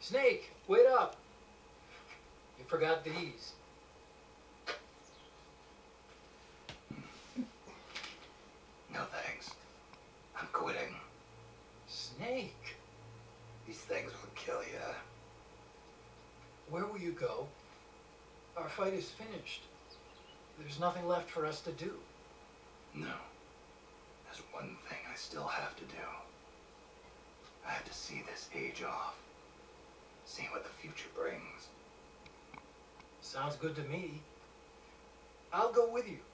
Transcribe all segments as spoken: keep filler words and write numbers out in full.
Snake, wait up. You forgot these. No thanks. I'm quitting. Snake, These things will kill you. where will you go? Our fight is finished. There's nothing left for us to do. No. There's one thing I still have to do. I have to see this age off. See what the future brings. Sounds good to me. I'll go with you.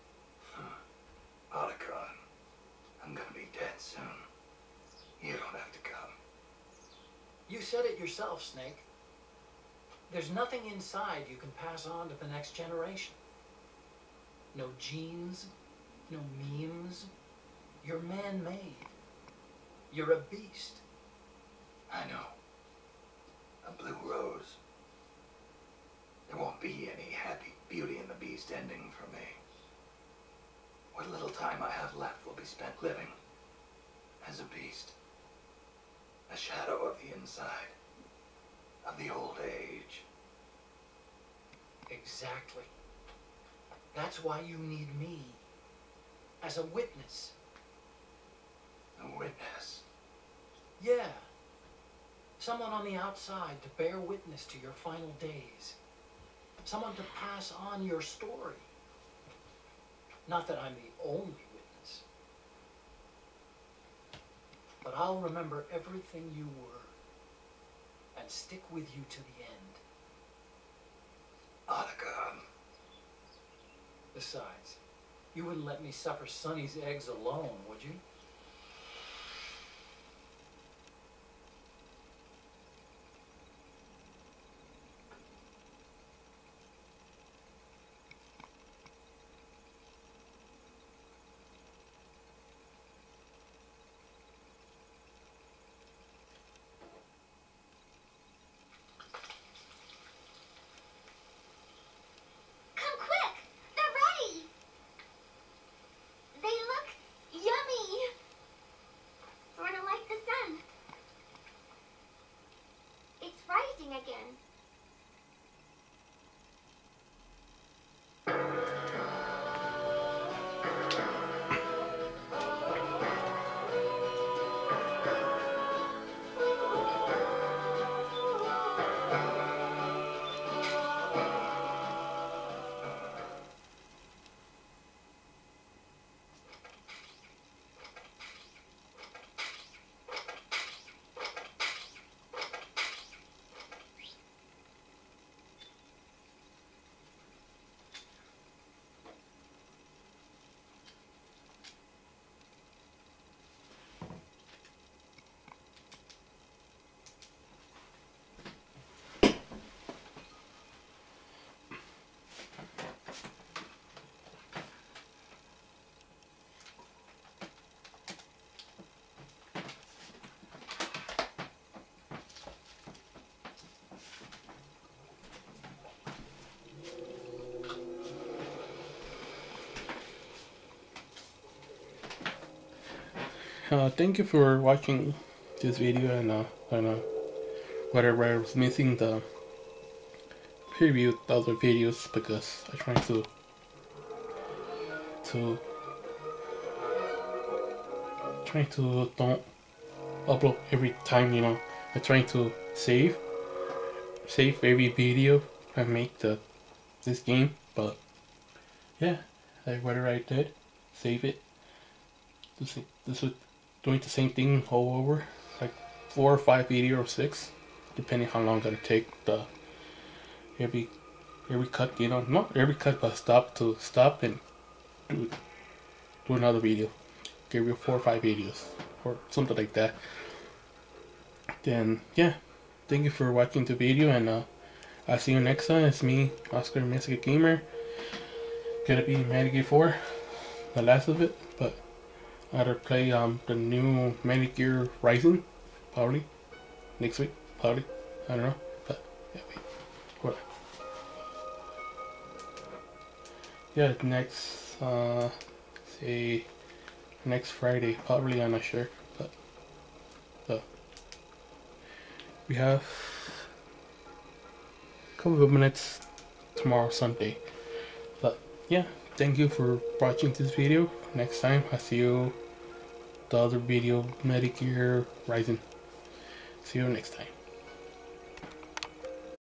Otacon, I'm gonna be dead soon. You don't have to come. You said it yourself, Snake. There's nothing inside you can pass on to the next generation. No genes, no memes. You're man-made. You're a beast. I know. A blue rose. There won't be any happy Beauty and the Beast ending for me. What little time I have left will be spent living as a beast. A shadow of the inside, of the old age. Exactly. That's why you need me. As a witness. A witness. Yeah. Someone on the outside to bear witness to your final days. Someone to pass on your story. Not that I'm the only witness. But I'll remember everything you were and stick with you to the end. Otacon. Besides, you wouldn't let me suffer Sonny's eggs alone, would you? Again. Uh, thank you for watching this video, and uh, and uh, whatever I was missing the preview the other videos because I try to to try to don't upload every time, you know. I try to save save every video I make the this game, but yeah, like whatever I did, save it. This this would doing the same thing all over, like four or five video or six, depending how long it's gonna take the every every cut, you know, not every cut, but stop to stop and do do another video, give you four or five videos or something like that. Then yeah, thank you for watching the video, and uh, I'll see you next time. It's me, Oscar Mexican Gamer. Gonna be Metal Gear four, the last of it, but either play um the new Metal Gear Rising, probably next week, probably, I don't know, but yeah, wait, what? Yeah, next uh say next Friday, probably, I'm not sure, but so we have couple of minutes tomorrow Sunday. But yeah, thank you for watching this video. Next time I see you the other video, Metal Gear Rising. See you next time.